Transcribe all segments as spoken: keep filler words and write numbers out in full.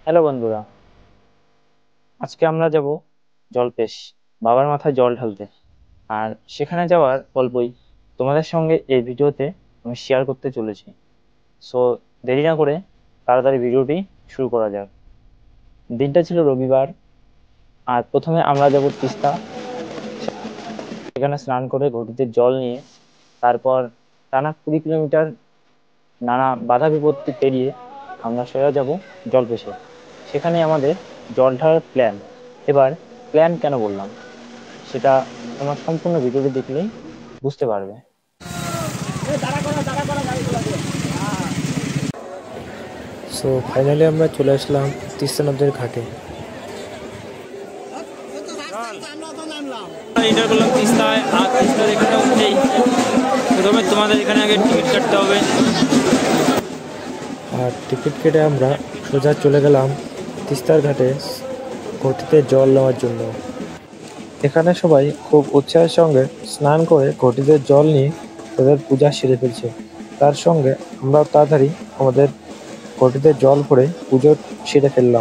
Hello বন্ধুরা, আজকে আমরা যাব জলপেশ বাবার মাথায় জল ঢালতে। আর সেখানে যাওয়ার গল্পই তোমাদের সঙ্গে এই ভিডিওতে আমি শেয়ার করতে চলেছি। সো দেরি না করে তাড়াতাড়ি ভিডিওটি শুরু করা যাক। দিনটা ছিল রবিবার, আর প্রথমে আমরা যাব তিস্তা। সেখানে স্নান করে ঘটিতে জল নিয়ে তারপর টানা কুড়ি কিলোমিটার নানা বাধা বিপত্তি পেরিয়ে আমরা সোজা যাব জলপেশে। সেখানে আমাদের জল ঢালার প্ল্যান। এবার প্ল্যান কেন বললাম সেটা তোমার সম্পূর্ণ ভিডিওটি দেখলেই বুঝতে পারবে। সো ফাইনালি আমরা চলে আসলাম তিস্তা নদের ঘাটে। এটা করলাম তিস্তায়, আর তিস্তার এখানে উঠেই প্রথমে তোমাদের এখানে আগে টিকিট কাটতে হবে। আর টিকিট কেটে আমরা সোজা চলে গেলাম তিস্তার ঘাটে ঘটিতে জল নেওয়ার জন্য। এখানে সবাই খুব উৎসাহের সঙ্গে স্নান করে ঘটিতে জল নিয়ে তাদের পূজা সেরে ফেলছে। তার সঙ্গে আমরাও তাড়াতাড়ি আমাদের ঘটিতে জল ভরে পুজো সেরে ফেললাম।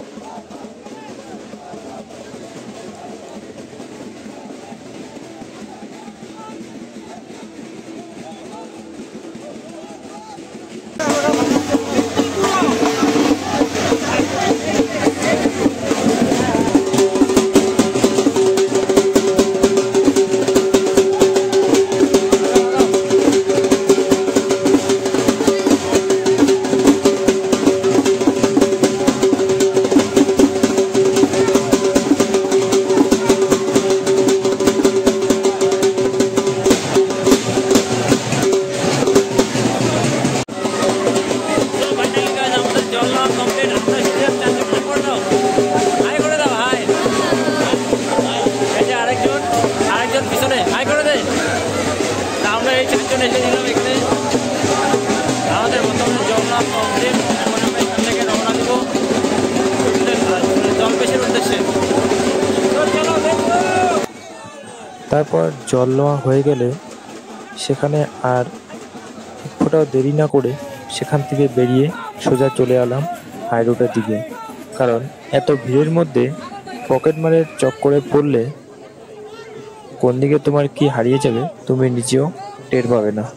তারপর জল নেওয়া হয়ে গেলে সেখানে আর এক ফোঁটাও দেরি না করে সেখান থেকে বেরিয়ে সোজা চলে এলাম হাই রোডের দিকে। কারণ এত ভিড়ের মধ্যে পকেট মারের চক্করে পড়লে কোন দিকে তোমার কি হারিয়ে যাবে তুমি নিজেও টের পাবে না।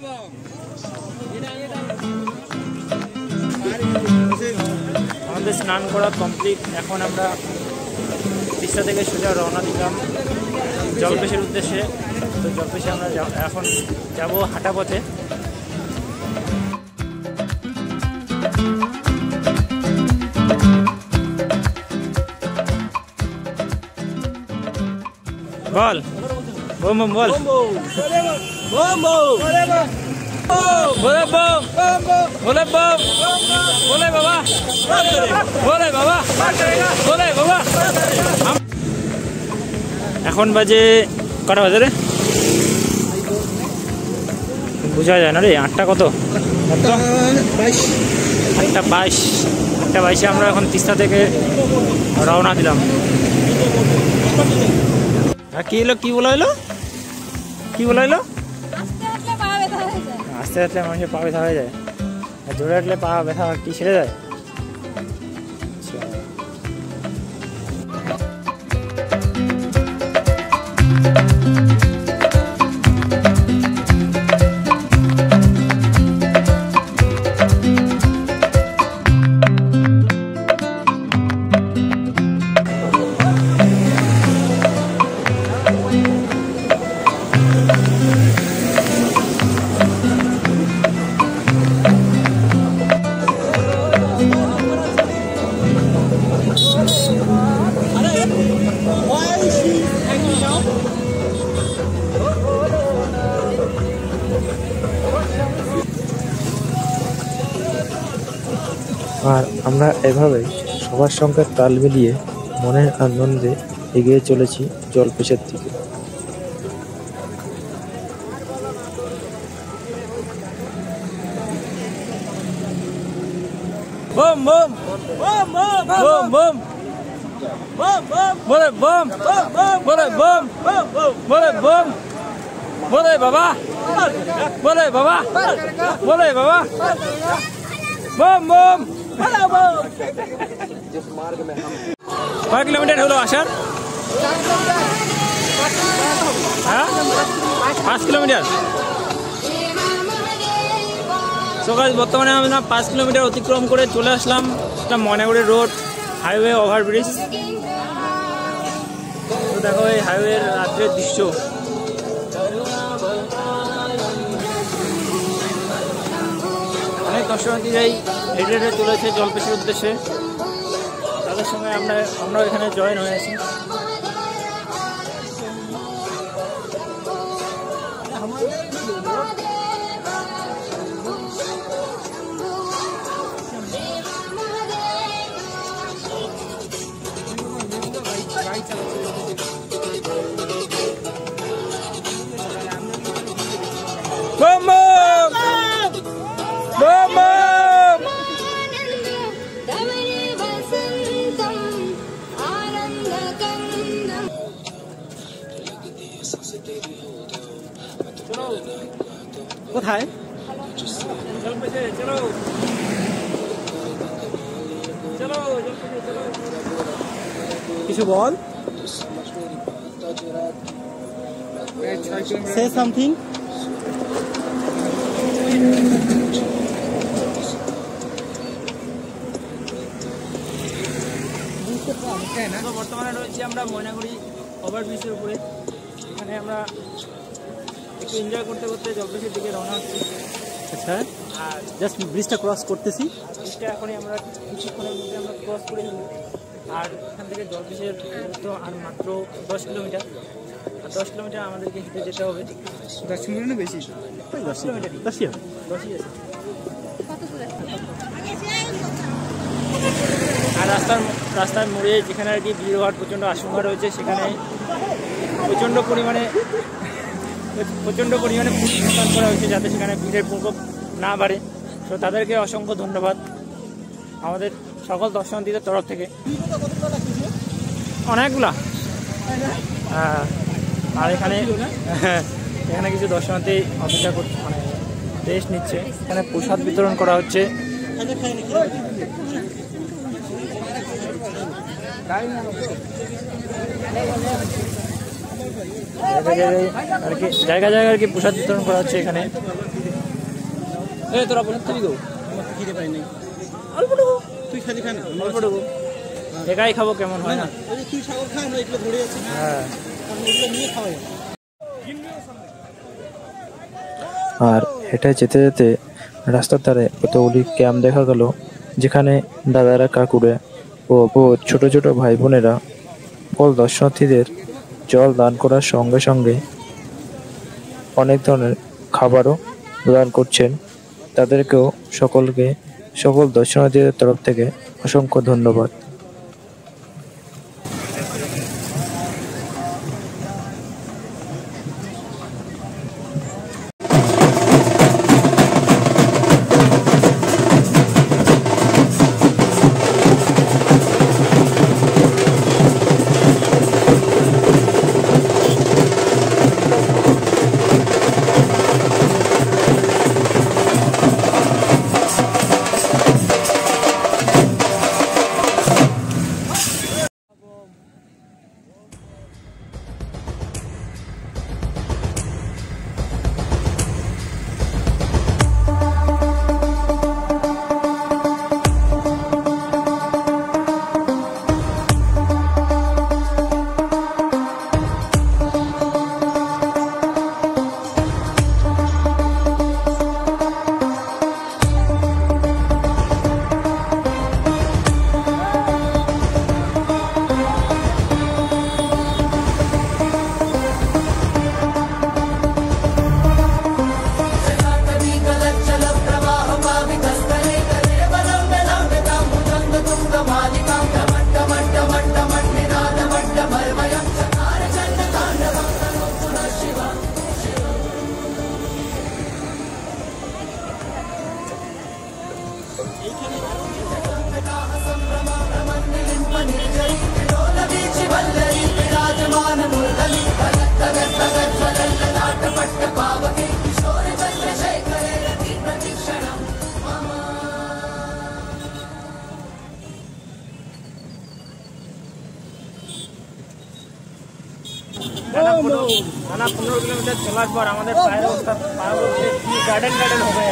আমাদের স্নান করা কমপ্লিট। এখন আমরা তিস্তা থেকে সোজা রওনা দিলাম জলপেশের উদ্দেশ্যে। তো জলপেশে আমরা এখন যাব হাঁটা পথে। বল বোম বোম বল বলে বম বলে বম বলে বাবা বলে বাবা বলে বাবা। এখন বাজে কটা বাজে রে? বোঝা যায় না রে। আটটা কত? আটটা বাইশ আটটা বাইশ আটটা বাইশে আমরা এখন তিস্তা থেকে রওনা দিলাম। আর কি এলো? কি বলা হলো? কি বলা হলো? আস্তে আস্তে মানুষের পা ব্যথা হয়ে যায়, আর জোরে হাঁটলে পা ব্যথা কি ছেড়ে যায়? আর আমরা এভাবেই সবার সঙ্গে তাল মিলিয়ে মনের আনন্দে এগিয়ে চলেছি জলপেশের দিকে। বম বম বম বম বম বলে বম বলে বম বলে বম বলে বাবা বলে বাবা বলে বাবা বম বম কয় কিলোমিটার হলো আসার? হ্যাঁ, পাঁচ কিলোমিটার। সকাল বর্তমানে আমরা পাঁচ কিলোমিটার অতিক্রম করে চলে আসলাম একটা ময়নাগুড়ি রোড হাইওয়ে ওভারব্রিজ। তো দেখো এই হাইওয়ের রাত্রের দৃশ্য। অনেক দর্শনার্থীরাই হেঁটে হেঁটে চলেছে জলপেশির উদ্দেশ্যে। তাদের সঙ্গে আমরা আমরা এখানে জয়েন হয়ে আছি। কোথায়? চলো চলো কিছু বল, সে সামথিং। বর্তমানে রয়েছি আমরা ময়নাগুড়ি ওভারব্রিজের উপরে। এখানে আমরা একটু এনজয় করতে করতে জলপেশির দিকে রওনা হচ্ছি। আচ্ছা, আর জাস্ট ব্রিজটা ক্রস করতেছি। ব্রিজটা এখনই আমরা কিছুক্ষণের মধ্যে আমরা ক্রস করে নেব। আর এখান থেকে জলপেশির দূরত্ব আর মাত্র দশ কিলোমিটার। আর দশ কিলোমিটার আমাদেরকে হেঁটে যেতে হবে। দশ কিলোমিটার বেশি, দশ কিলোমিটার দশই দশই আছে। আর রাস্তার রাস্তার মোড়ে যেখানে আর কি ভিড় হওয়ার প্রচণ্ড আশঙ্কা রয়েছে, সেখানে প্রচণ্ড পরিমাণে প্রচণ্ড পরিমাণে পুলিশ মোতায়েন করা হয়েছে যাতে সেখানে ভিড়ের প্রকোপ না বাড়ে। তো তাদেরকে অসংখ্য ধন্যবাদ আমাদের সকল দর্শনার্থীদের তরফ থেকে। অনেকগুলা। হ্যাঁ, আর এখানে এখানে কিছু দর্শনার্থী অপেক্ষা করছে, মানে রেস্ট নিচ্ছে। এখানে প্রসাদ বিতরণ করা হচ্ছে। আর কি জায়গা জায়গা আর কি প্রসাদ বিতরণ করা হচ্ছে এখানে। তোরা প্রসাদ খাবি গো? খেতে পাই নাই, অল্প দেবো, তুই খালি খান, অল্প দেবো, একাই খাবো, কেমন হয় না? তুই সাগর খা, আমরা এগুলো ধরে আছি। হ্যাঁ, নিয়ে খাওয়াই। আর হেঁটে যেতে যেতে রাস্তার ধারে কতগুলি ক্যাম্প দেখা গেল, যেখানে দাদারা, কাকুরা ও ছোট ছোট ভাই বোনেরা সকল দর্শনার্থীদের জল দান করার সঙ্গে সঙ্গে অনেক ধরনের খাবারও প্রদান করছেন। তাদেরকেও সকলকে সকল দর্শনার্থীদের তরফ থেকে অসংখ্য ধন্যবাদ। টানা পনেরো কিলোমিটার চলার পর আমাদের পায়ের অবস্থা পা বলছে কি গার্ডেন গার্ডেন হবে।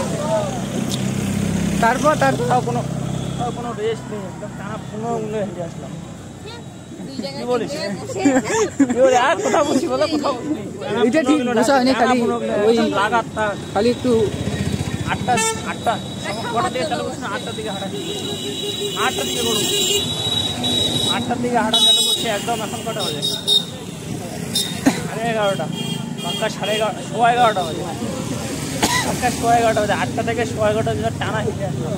তারপর তার কোথাও কোনো কোনো রেস্ট নেই, একদম টানা পনেরো মিনিট হেঁটে আসলাম। কি বলিস আর কথা বলছি বলো, কথা বলছি লাগাতার খালি একটু আটটা আটটা কটার দিকে চালু করছি না, আটটার দিকে হাঁটা আটটার দিকে করুন আটটার দিকে হাঁটা চালু করছে একদম। এখন কটা বাজে? সাড়ে এগারোটা, পাক্কা সাড়ে এগারো সোয়া এগারোটা বাজে, পাক্কা সোয়া এগারোটা বাজে। আটটা থেকে সোয়া এগারোটা যেটা টানা হেঁটে আসলাম।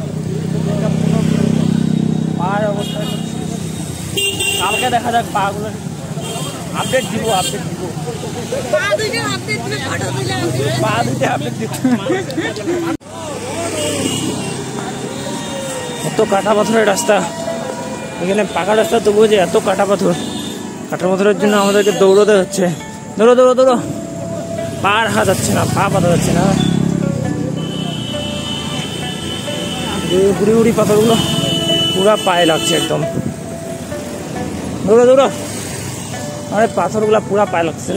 পায়ের অবস্থা কালকে দেখা যাক পাগুলো আপডেট দিব, আপডেট দিব পা দুইটা আপডেট দিব। এত কাটা পাথরের রাস্তা, এখানে পাকা রাস্তা তো বুঝে এত কাটা পাথর। কাটা পাথরের জন্য আমাদেরকে দৌড়তে হচ্ছে, দৌড়ো দৌড়ো দৌড়ো, পা রাখা যাচ্ছে না, পা পাতা যাচ্ছে না। গুড়ি গুড়ি পাথরগুলো পুরা পায়ে লাগছে একদম। দৌড়ো দৌড়ো, আরে পাথরগুলা পুরা পায়ে লাগছে।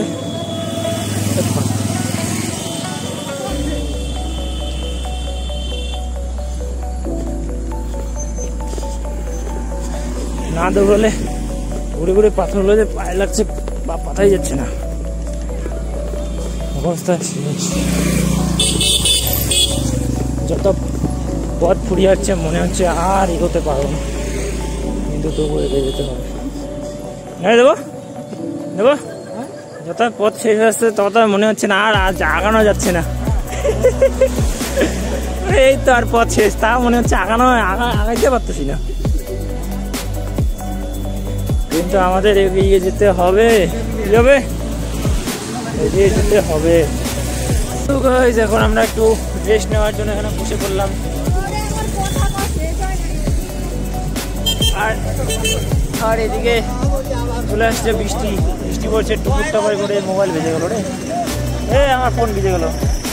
না দৌড়লে ঘুরে ঘুরে পাথরগুলো যে পায়ে লাগছে, বা পাতাই যাচ্ছে না, অবস্থা যত পথ ফুরিয়ে যাচ্ছে মনে হচ্ছে আর এগোতে পারবো না, কিন্তু তবু এগিয়ে যেতে হবে। দেবো দেবো যত পথ শেষ আসছে তত মনে হচ্ছে না আর আজ আগানো যাচ্ছে না। এই তো আর পথ শেষ, তা মনে হচ্ছে আগানো আগাইতে পারতেছি না, কিন্তু আমাদের এগিয়ে যেতে হবে। কি হবে? এগিয়ে যেতে হবে। এখন আমরা একটু রেস্ট নেওয়ার জন্য এখানে বসে পড়লাম। আর আর এদিকে চলে আসছে বৃষ্টি, বৃষ্টি পড়ছে টুকুর টাপার করে। মোবাইল বেজে গেল রে, এ আমার ফোন ভিজে গেল।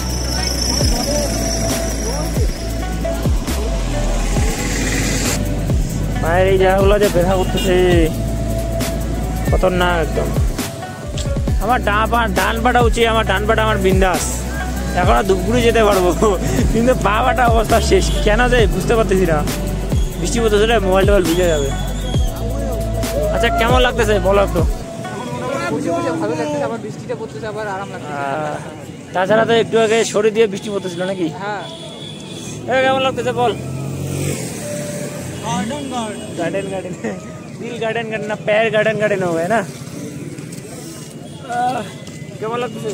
মায়ের এই জায়গাগুলো যে ব্যথা করতেছে খতরনাক একদম। আমার ডান পা ডান পাটা উচিত, আমার ডান পাটা আমার বিন্দাস, এখন আর ধূপগুড়ি যেতে পারবো, কিন্তু পা পাটা অবস্থা শেষ। কেন যায় বুঝতে পারতেছি না, বৃষ্টি পড়তেছে রে, মোবাইল টোবাইল ভিজে যাবে। আচ্ছা কেমন লাগতেছে বলো একটু? তাছাড়া তো একটু আগে সরে দিয়ে বৃষ্টি পড়তেছিল নাকি? হ্যাঁ কেমন লাগতেছে বল? गार्डन गार्डन दिल गार्डन गार्डन ना पैर गार्डन गार्डन हो गए ना। কেমন লাগতেছে?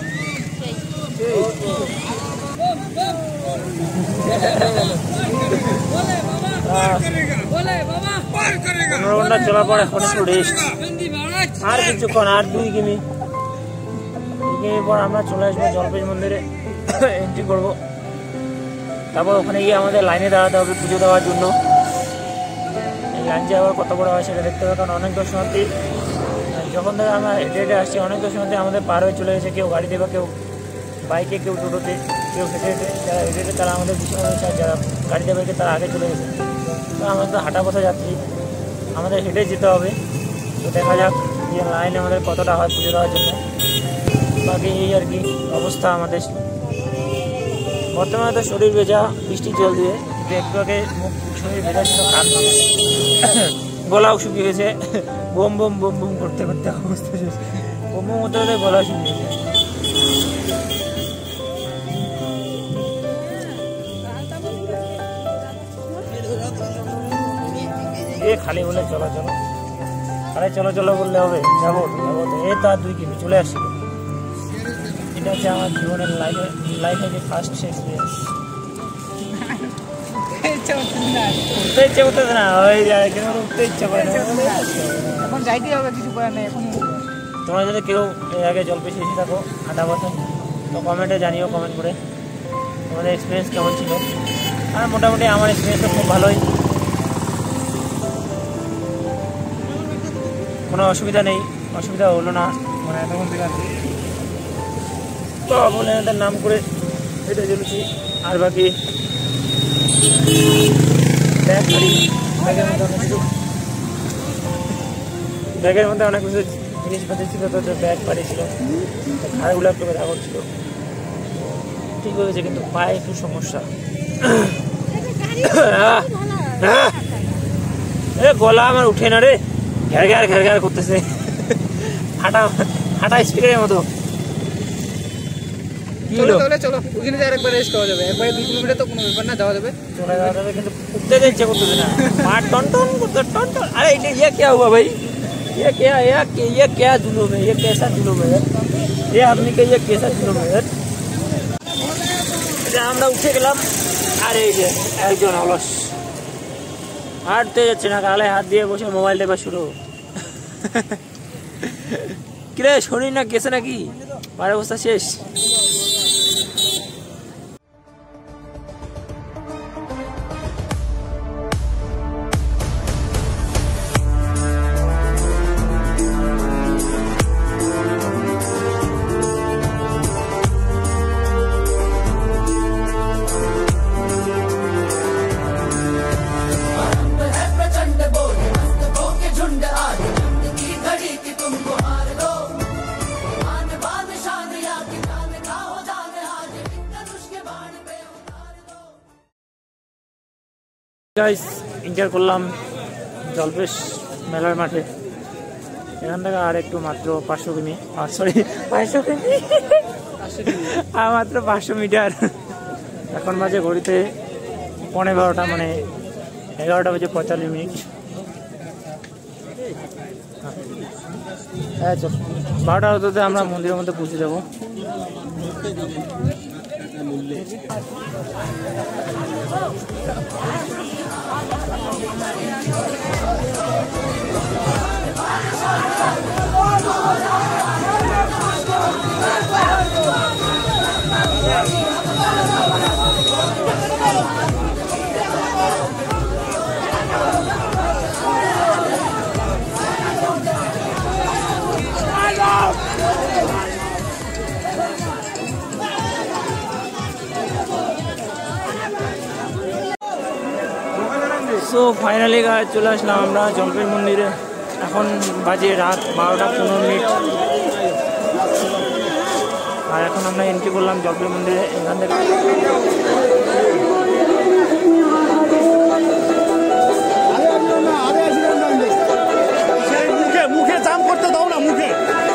পনেরো ঘন্টা চলার পর এখন একটু রেস্ট, আর কিছুক্ষণ, আর দুই কিমি দুই কিমি পর আমরা চলে আসবো জলপেশ মন্দিরে, এন্ট্রি করবো। তারপর ওখানে গিয়ে আমাদের লাইনে দাঁড়াতে হবে পুজো দেওয়ার জন্য। এই লাইন যে আবার কত বড় হয় সেটা দেখতে হবে, কারণ অনেক দর্শনার্থী যখন থেকে আমরা হেঁটে হেঁটে আসছি অনেক দর্শনার্থী আমাদের পার হয়ে চলে গেছে, কেউ গাড়িতে বা কেউ বাইকে, কেউ টোটোতে, কেউ হেঁটে হেঁটে। যারা হেঁটে হেঁটে তারা আমাদের পিছনে রয়েছে, আর যারা গাড়িতে বাইকে তারা আগে চলে গেছে। তো আমাদের তো হাঁটা পথে যাচ্ছি, আমাদের হেঁটে যেতে হবে। তো দেখা যাক যে লাইন আমাদের কতটা হয় পুজো দেওয়ার জন্য। বাকি এই আর কি অবস্থা আমাদের বর্তমানে। তো শরীর ভেজা বৃষ্টির জল দিয়ে, একটু আগে মুখ শরীর ভেজা ছিল, কান গলাও শুকিয়ে গেছে, বোম বোম বোম বোম করতে করতে অবস্থা শেষ, বোম বোম করতে করতে গলা শুকিয়ে গেছে। খালি বলে চলো চলো, খালি চলো চলো বললে হবে? যাবো যাবো তো, এই তো আর দুই কিমি চলে আসছি। এটা হচ্ছে আমার জীবনের লাইফে লাইফে যে ফার্স্ট এক্সপিরিয়েন্স। উঠতে ইচ্ছে করতেছে না, ওই কিন্তু উঠতে ইচ্ছে করে না, এখন যাইতে হবে, কিছু করার নেই এখন। তোমরা যদি কেউ এর আগে জলপেশে এসে থাকো হাঁটা পথে, তো কমেন্টে জানিও, কমেন্ট করে তোমাদের এক্সপিরিয়েন্স কেমন ছিল। আর মোটামুটি আমার এক্সপিরিয়েন্স তো খুব ভালোই, কোনো অসুবিধা নেই, অসুবিধা হলো না মানে এতক্ষণ থেকে আছে। তো বলে এদের নাম করে হেঁটে চলেছি। আর বাকি ব্যাগ গাড়ি, ব্যাগের মধ্যে অনেক কিছু ব্যাগের মধ্যে অনেক কিছু জিনিসপাতি ছিল, তো ব্যাগ পাঠিয়েছিল, ঘাড়গুলো একটু ব্যথা করছিল, ঠিক হয়েছে, কিন্তু পায়ে একটু সমস্যা। এ গলা আমার উঠে না রে, ঘের ঘের ঘের ঘের করতেছে, হাঁটা হাঁটা স্পিকারের মতো। চলো চলো চলো ওখানে যাই একবার রেস্ট করা যাবে, একবারে দুই কিলোমিটার তো কোনো ব্যাপার না, যাওয়া যাবে, চলে যাওয়া যাবে, কিন্তু উঠতে ইচ্ছে করতেছে না, পা টন টন করতে টন টন। अरे ये क्या हुआ भाई, ये क्या ये ये क्या जुलूम है, ये कैसा जुलूम है, ये आदमी का ये कैसा जुलूम है। আমরা উঠে গেলাম, আরে এই যে একজন অলস হাঁটতে যাচ্ছে না, গালে হাত দিয়ে বসে মোবাইল টেপা শুরু। কিরে শরীর না গেছে নাকি, পায়ের অবস্থা শেষ। গাইস এন্টার করলাম জলপেশ মেলার মাঠে, এখান থেকে আর একটু মাত্র পাঁচশো কিমি সরি পাঁচশো কিমি আর মাত্র পাঁচশো মিটার। এখন বাজে ঘড়িতে পৌনে বারোটা, মানে এগারোটা বাজে পঁয়তাল্লিশ মিনিট। হ্যাঁ চল, বারোটা হতে আমরা মন্দিরের মধ্যে পৌঁছে যাবো। সো ফাইনালি চলে আসলাম আমরা জলপেশ মন্দিরে। এখন বাজে রাত বারোটা পনেরো মিনিট, আর এখন আমরা এন্ট্রি করলাম জলপেশ মন্দিরে। এখান থেকে মুখে মুখে জাম করতে দাও না, মুখে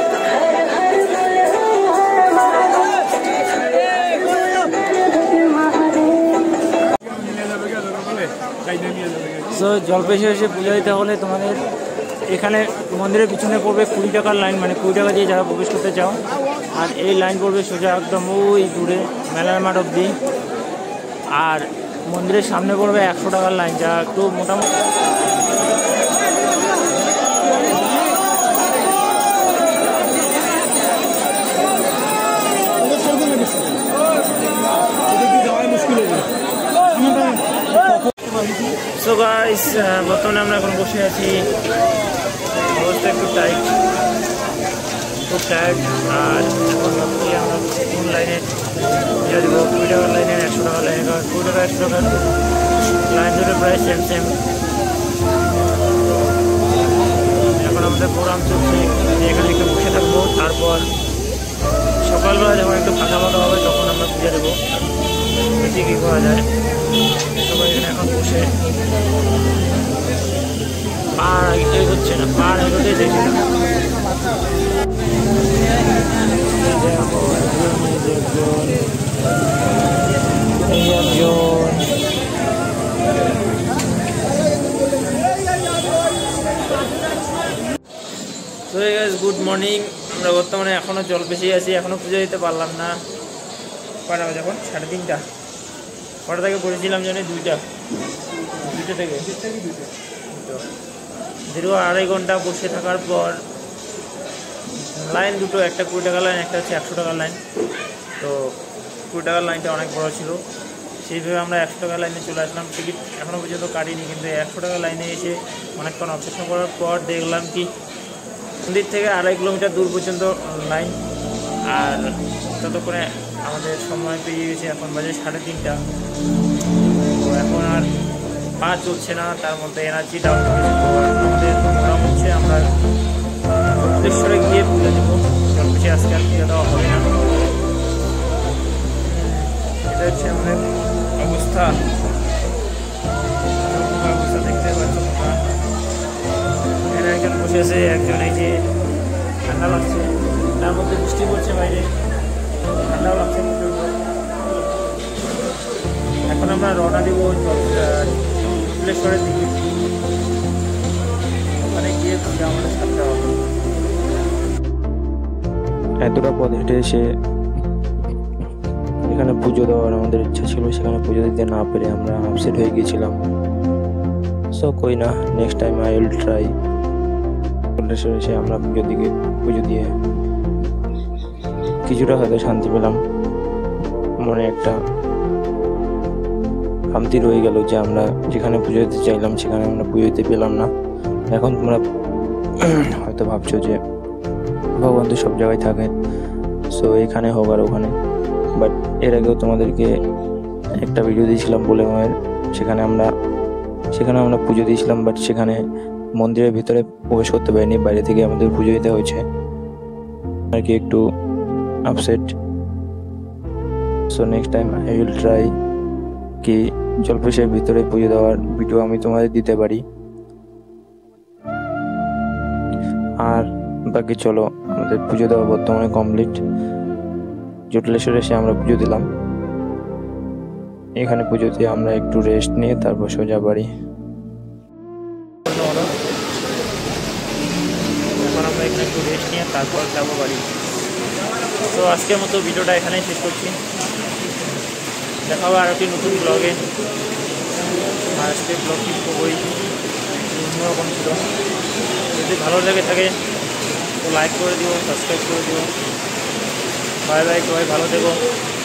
সো জলপেশে এসে পূজা দিতে হলে তোমাদের এখানে মন্দিরের পিছনে পড়বে কুড়ি টাকার লাইন, মানে কুড়ি টাকা দিয়ে যারা প্রবেশ করতে চাও। আর এই লাইন পড়বে সোজা একদম ওই দূরে মেলার মাঠ অবধি। আর মন্দিরের সামনে পড়বে একশো টাকার লাইন, যা একটু মোটামুটি সো গাইস বর্তমানে আমরা এখন বসে আছি, অবস্থা একটু টাইট, খুব টাইট। আর এখন ভাবছি আমরা কোন লাইনে দিয়ে দেবো, কুড়ি টাকার লাইনে একশো টাকার লাইনে, কারণ কুড়ি টাকা একশো টাকার লাইন ধরে প্রায় সেম সেম। এখন আমাদের প্রোগ্রাম চলছে, এখানে একটু বসে থাকবো, তারপর সকালবেলা যখন একটু ফাঁকা ফাঁকা হবে তখন আমরা পুজো দেবো। বেশি কী করা যায়, সবাই এখানে এখন বসে পাড় এগোচ্ছে না, পাড় এগোতে চাইছে না। তো গাইস গুড মর্নিং, আমরা বর্তমানে এখনও জলপেশে আছি, এখনও পুজো দিতে পারলাম না। কটা বাজে এখন? সাড়ে তিনটা। কটা থেকে পড়েছিলাম জানি দুইটা দুইটা থেকে দীর্ঘ আড়াই ঘন্টা বসে থাকার পর লাইন দুটো, একটা কুড়ি টাকার লাইন, একটা হচ্ছে একশো টাকার লাইন। তো কুড়ি টাকার লাইনটা অনেক বড় ছিল, সেইভাবে আমরা একশো টাকার লাইনে চলে আসলাম। টিকিট এখনও পর্যন্ত কাটিনি, কিন্তু একশো টাকার লাইনে এসে অনেকক্ষণ অপেক্ষা করার পর দেখলাম কি মন্দির থেকে আড়াই কিলোমিটার দূর পর্যন্ত লাইন। আর ততক্ষণে আমাদের সময় পেরিয়ে গেছে, এখন বাজে সাড়ে তিনটা। তো এখন আর পা চলছে না, তার মধ্যে এনার্জি ডাউন হচ্ছে। আমাদের প্রোগ্রাম হচ্ছে আমরা জলপেশ্বরে গিয়ে পুজো দেবো। জলপেশে আজকে আর পুজো দেওয়া হবে না। এটা হচ্ছে আমাদের অবস্থা অবস্থা দেখতে পাচ্ছ তোমরা। এখানে একজন বসে আছে, একজন এই যে ঠান্ডা লাগছে, তার মধ্যে বৃষ্টি পড়ছে বাইরে, ঠান্ডাও লাগছে প্রচণ্ড। এখন আমরা রওনা দিব জলপেশ্বরের দিকে। ওখানে গিয়ে পুজো আমাদের সাথে হবে। এতটা পথ হেঁটে এসে এখানে পুজো দেওয়ার আমাদের ইচ্ছা ছিল, সেখানে পুজো দিতে না পেরে আমরা আপসেট হয়ে গিয়েছিলাম। সো কই না, next time I will try. জলপেশ্বরে এসে আমরা পুজো দিকে পুজো দিয়ে কিছুটা হয়তো শান্তি পেলাম। মনে একটা শান্তি রয়ে গেল যে আমরা যেখানে পুজো দিতে চাইলাম সেখানে আমরা পুজো দিতে পেলাম না। এখন তোমরা হয়তো ভাবছো যে ভগবান তো সব জায়গায় থাকে, সো এখানে হোক আর ওখানে। বাট এর আগেও তোমাদেরকে একটা ভিডিও দিয়েছিলাম বলে মায়ের, সেখানে আমরা সেখানে আমরা পুজো দিয়েছিলাম, বাট সেখানে মন্দিরের ভিতরে প্রবেশ করতে পারিনি, বাইরে থেকে আমাদের পুজো দিতে হয়েছে আর কি, একটু upset. So next time I will try কি জলপেশের ভিতরে পুজো দেওয়ার ভিডিও আমি তোমাদের দিতে পারি। আর বাকি চলো, আমাদের পুজো দেওয়া বর্তমানে কমপ্লিট। জলপেশ্বরে এসে আমরা পুজো দিলাম। এখানে পুজো দিয়ে আমরা একটু রেস্ট নিয়ে তারপর সোজা বাড়ি। এখন আমরা এখানে একটু রেস্ট নিয়ে তারপর যাবো বাড়ি। তো আজকের মতো ভিডিওটা এখানেই শেষ করছি। দেখা হবে আর একটি নতুন ব্লগে। আর আজকের ব্লগটি খুবই অন্যরকম ছিল। যদি ভালো লেগে থাকে তো লাইক করে দিও, সাবস্ক্রাইব করে দিও। বাই বাই, সবাই ভালো থেকো।